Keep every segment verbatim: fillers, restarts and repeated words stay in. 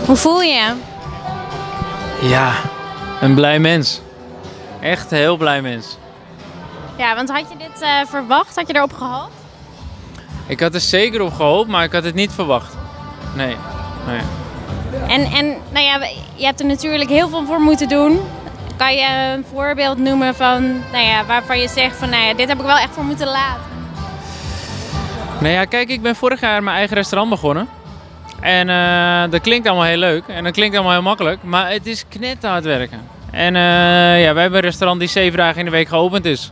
Hoe voel je je? Ja, een blij mens. Echt een heel blij mens. Ja, want had je dit uh, verwacht? Had je erop gehoopt? Ik had er zeker op gehoopt, maar ik had het niet verwacht. Nee, nee. En, en nou ja, je hebt er natuurlijk heel veel voor moeten doen. Kan je een voorbeeld noemen van, nou ja, waarvan je zegt van, nou ja, dit heb ik wel echt voor moeten laten? Nou ja, kijk, ik ben vorig jaar mijn eigen restaurant begonnen. En uh, dat klinkt allemaal heel leuk en dat klinkt allemaal heel makkelijk, maar het is knetterhard werken. En uh, ja, wij hebben een restaurant die zeven dagen in de week geopend is.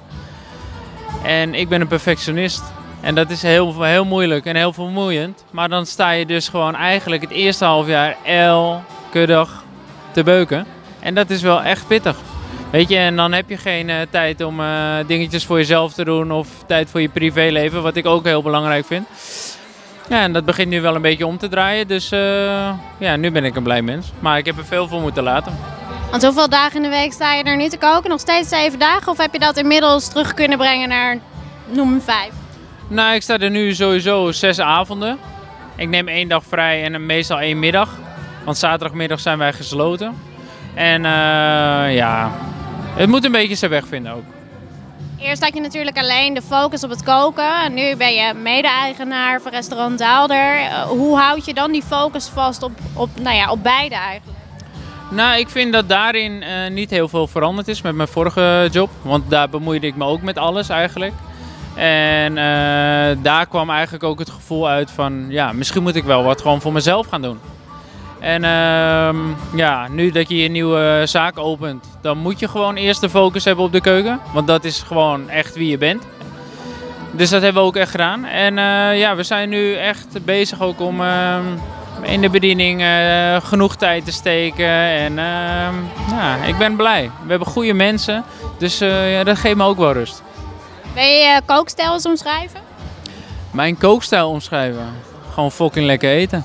En ik ben een perfectionist. En dat is heel, heel moeilijk en heel vermoeiend. Maar dan sta je dus gewoon eigenlijk het eerste half jaar elke dag te beuken. En dat is wel echt pittig. Weet je, en dan heb je geen uh, tijd om uh, dingetjes voor jezelf te doen of tijd voor je privéleven, wat ik ook heel belangrijk vind. Ja, en dat begint nu wel een beetje om te draaien, dus uh, ja, nu ben ik een blij mens. Maar ik heb er veel voor moeten laten. Want hoeveel dagen in de week sta je er nu te koken? Nog steeds zeven dagen? Of heb je dat inmiddels terug kunnen brengen naar, noem hem vijf? Nou, ik sta er nu sowieso zes avonden. Ik neem één dag vrij en meestal één middag. Want zaterdagmiddag zijn wij gesloten. En uh, ja, het moet een beetje zijn weg vinden ook. Eerst had je natuurlijk alleen de focus op het koken. Nu ben je mede-eigenaar van restaurant Daalder. Uh, hoe houd je dan die focus vast op, op, nou ja, op beide eigenlijk? Nou, ik vind dat daarin uh, niet heel veel veranderd is met mijn vorige job. Want daar bemoeide ik me ook met alles eigenlijk. En uh, daar kwam eigenlijk ook het gevoel uit van, ja, misschien moet ik wel wat gewoon voor mezelf gaan doen. En uh, ja, nu dat je je nieuwe zaak opent, dan moet je gewoon eerst de focus hebben op de keuken. Want dat is gewoon echt wie je bent. Dus dat hebben we ook echt gedaan. En uh, ja, we zijn nu echt bezig ook om uh, in de bediening uh, genoeg tijd te steken. En uh, ja, ik ben blij. We hebben goede mensen, dus uh, ja, dat geeft me ook wel rust. Wil je je kookstijl eens omschrijven? Mijn kookstijl omschrijven? Gewoon fucking lekker eten.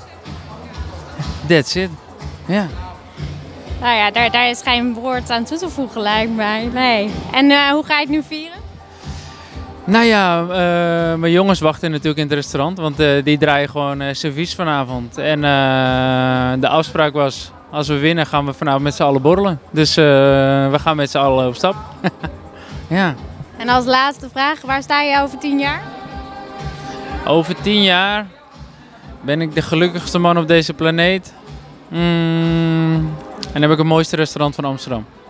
That's it. Ja. Nou ja, daar, daar is geen woord aan toe te voegen lijkt mij. Nee. En uh, hoe ga je het nu vieren? Nou ja, uh, mijn jongens wachten natuurlijk in het restaurant, want uh, die draaien gewoon uh, servies vanavond. En uh, de afspraak was, als we winnen gaan we vanavond met z'n allen borrelen. Dus uh, we gaan met z'n allen op stap. Ja. En als laatste vraag, waar sta je over tien jaar? Over tien jaar ben ik de gelukkigste man op deze planeet. Mm, en heb ik het mooiste restaurant van Amsterdam.